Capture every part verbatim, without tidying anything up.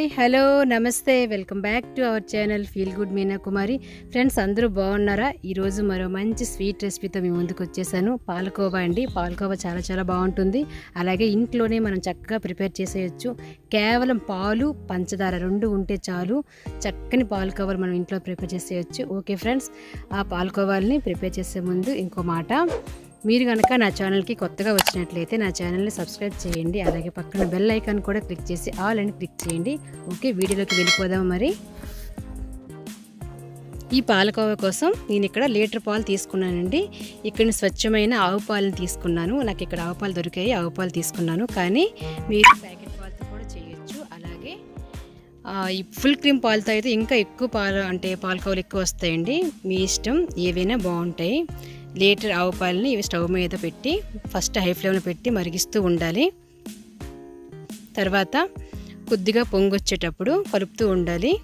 Hi hello నమస్తే welcome back to our channel feel good Meena Kumari. Friends అందరూ బాగున్నారా? ఈరోజు మరో మంచి స్వీట్ రెసిపీతో మీ ముందుకు వచ్చేసాను. పాలకోవా అండి. పాలకోవా చాలా చాలా బాగుంటుంది. అలాగే ఇంట్లోనే మనం చక్కగా ప్రిపేర్ చేసేయచ్చు. కేవలం పాలు పంచదార రెండు ఉంటే చాలు, చక్కని పాలకోవాలు మనం ఇంట్లో ప్రిపేర్ చేసేయచ్చు. ఓకే ఫ్రెండ్స్, ఆ పాలకోవాల్ని ప్రిపేర్ చేసే ముందు ఇంకో మాట, మీరు కనుక నా ఛానల్కి కొత్తగా వచ్చినట్లయితే నా ఛానల్ని సబ్స్క్రైబ్ చేయండి. అలాగే పక్కన బెల్ ఐకాన్ కూడా క్లిక్ చేసి ఆల్ అని క్లిక్ చేయండి. ఓకే, వీడియోలోకి వెళ్ళిపోదాము. మరి ఈ పాలకోవా కోసం నేను ఇక్కడ లీటర్ పాలు తీసుకున్నానండి. ఇక్కడ స్వచ్ఛమైన ఆవు పాలను తీసుకున్నాను. నాకు ఇక్కడ ఆవు పాలు దొరికాయి, ఆవు పాలు తీసుకున్నాను. కానీ మీరు ప్యాకెట్ పాలతో కూడా చేయొచ్చు. అలాగే ఈ ఫుల్ క్రీమ్ పాలతో అయితే ఇంకా ఎక్కువ పాలు అంటే పాలకోవాలు ఎక్కువ వస్తాయండి. మీ ఇష్టం, ఏవైనా బాగుంటాయి. లీటర్ ఆవు పాలని ఇవి స్టవ్ మీద పెట్టి ఫస్ట్ హై ఫ్లేమ్లో పెట్టి మరిగిస్తూ ఉండాలి. తర్వాత కొద్దిగా పొంగొచ్చేటప్పుడు కలుపుతూ ఉండాలి.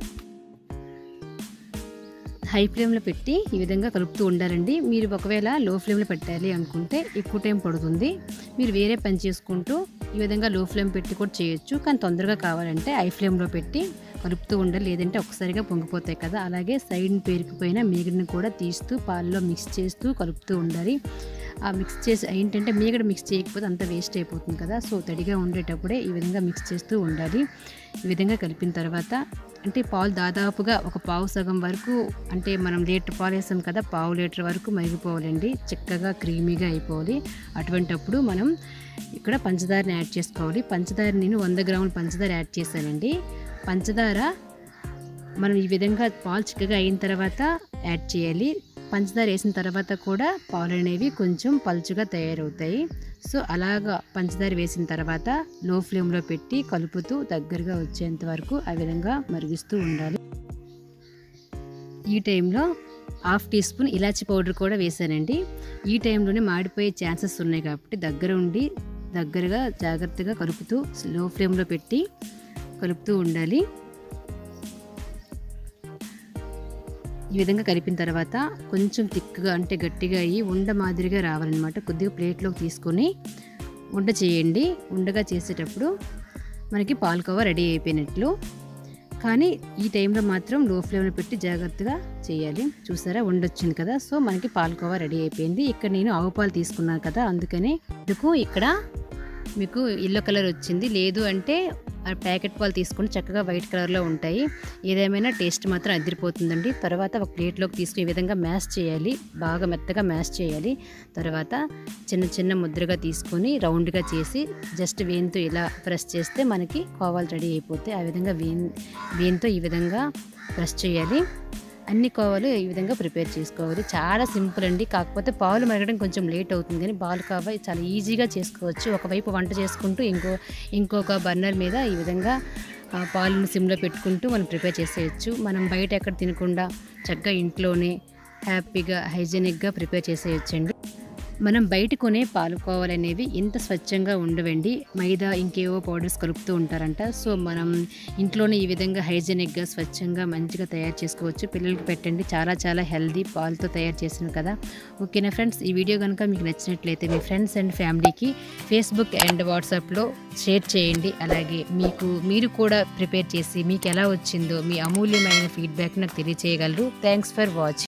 హై ఫ్లేమ్లో పెట్టి ఈ విధంగా కలుపుతూ ఉండాలండి. మీరు ఒకవేళ లో ఫ్లేమ్లో పెట్టాలి అనుకుంటే ఎక్కువ టైం పడుతుంది. మీరు వేరే పని చేసుకుంటూ ఈ విధంగా లో ఫ్లేమ్ పెట్టి కూడా చేయొచ్చు. కానీ తొందరగా కావాలంటే హై ఫ్లేమ్లో పెట్టి కలుపుతూ ఉండాలి, లేదంటే ఒకసారిగా పొంగిపోతాయి కదా. అలాగే సైడ్ని పేరుకుపోయిన మీగడని కూడా తీస్తూ పాలలో మిక్స్ చేస్తూ కలుపుతూ ఉండాలి. ఆ మిక్స్ చేసి ఏంటంటే మీగడ మిక్స్ చేయకపోతే అంత వేస్ట్ అయిపోతుంది కదా. సో తడిగా ఉండేటప్పుడే ఈ విధంగా మిక్స్ చేస్తూ ఉండాలి. ఈ విధంగా కలిపిన తర్వాత అంటే పాలు దాదాపుగా ఒక పావు సగం వరకు, అంటే మనం లీటర్ పాలు వేసాం కదా, పావు లీటర్ వరకు మరిగిపోవాలండి. చిక్కగా క్రీమీగా అయిపోవాలి. అటువంటప్పుడు మనం ఇక్కడ పంచదారని యాడ్ చేసుకోవాలి. పంచదార నేను వంద గ్రాముల పంచదార యాడ్ చేశానండి. పంచదార మనం ఈ విధంగా పాలు చిక్కగా అయిన తర్వాత యాడ్ చేయాలి. పంచదార వేసిన తర్వాత కూడా పాలు అనేవి కొంచెం పలుచుగా తయారవుతాయి. సో అలాగా పంచదార వేసిన తర్వాత లో ఫ్లేమ్లో పెట్టి కలుపుతూ దగ్గరగా వచ్చేంత వరకు ఆ విధంగా మరిగిస్తూ ఉండాలి. ఈ టైంలో హాఫ్ టీ స్పూన్ ఇలాచీ పౌడర్ కూడా వేసానండి. ఈ టైంలోనే మాడిపోయే ఛాన్సెస్ ఉన్నాయి కాబట్టి దగ్గర ఉండి దగ్గరగా జాగ్రత్తగా కలుపుతూ లో ఫ్లేమ్లో పెట్టి కలుపుతూ ఉండాలి. ఈ విధంగా కలిపిన తర్వాత కొంచెం థిక్గా అంటే గట్టిగా అయ్యి ఉండ మాదిరిగా రావాలన్నమాట. కొద్దిగా ప్లేట్లోకి తీసుకొని ఉండ చేయండి. ఉండగా చేసేటప్పుడు మనకి పాలకోవా రెడీ అయిపోయినట్లు. కానీ ఈ టైంలో మాత్రం లో ఫ్లేమ్లో పెట్టి జాగ్రత్తగా చేయాలి. చూసారా, ఉండొచ్చింది కదా. సో మనకి పాలకోవా రెడీ అయిపోయింది. ఇక్కడ నేను ఆవు పాలు తీసుకున్నాను కదా, అందుకని ఇందుకు ఇక్కడ మీకు ఎల్లో కలర్ వచ్చింది. లేదు అంటే ప్యాకెట్ పాలు తీసుకొని చక్కగా వైట్ కలర్లో ఉంటాయి. ఏదేమైనా టేస్ట్ మాత్రం అదిరిపోతుందండి. తర్వాత ఒక ప్లేట్లోకి తీసుకుని ఈ విధంగా మ్యాష్ చేయాలి. బాగా మెత్తగా మ్యాష్ చేయాలి. తర్వాత చిన్న చిన్న ముద్రగా తీసుకొని రౌండ్గా చేసి జస్ట్ వేన్తో ఇలా ప్రెస్ చేస్తే మనకి కోవాలు రెడీ అయిపోతాయి. ఆ విధంగా వేన్ వేన్తో ఈ విధంగా ప్రెస్ చేయాలి. అన్ని కోవాలు ఈ విధంగా ప్రిపేర్ చేసుకోవాలి. చాలా సింపుల్ అండి. కాకపోతే పాలు మరగడం కొంచెం లేట్ అవుతుంది, కానీ పాలకోవా చాలా ఈజీగా చేసుకోవచ్చు. ఒకవైపు వంట చేసుకుంటూ ఇంకో ఇంకొక బర్నర్ మీద ఈ విధంగా పాలను సిమ్లో పెట్టుకుంటూ మనం ప్రిపేర్ చేసేయచ్చు. మనం బయట ఎక్కడ తినకుండా చక్కగా ఇంట్లోనే హ్యాపీగా హైజీనిక్గా ప్రిపేర్ చేసేయచ్చండి. మనం బయట కొనే పాలకోవాలు అనేవి ఇంత స్వచ్ఛంగా ఉండవండి. మైదా ఇంకేవో పౌడర్స్ కలుపుతూ ఉంటారంట. సో మనం ఇంట్లోనే ఈ విధంగా హైజీనిక్గా స్వచ్ఛంగా మంచిగా తయారు చేసుకోవచ్చు. పిల్లలకి పెట్టండి, చాలా చాలా హెల్దీ పాలతో తయారు చేసింది కదా. ఓకేనా ఫ్రెండ్స్, ఈ వీడియో కనుక మీకు నచ్చినట్లయితే మీ ఫ్రెండ్స్ అండ్ ఫ్యామిలీకి ఫేస్బుక్ అండ్ వాట్సాప్లో షేర్ చేయండి. అలాగే మీకు మీరు కూడా ప్రిపేర్ చేసి మీకు ఎలా వచ్చిందో మీ అమూల్యమైన ఫీడ్బ్యాక్ నాకు తెలియచేయగలరు. Thanks for watching.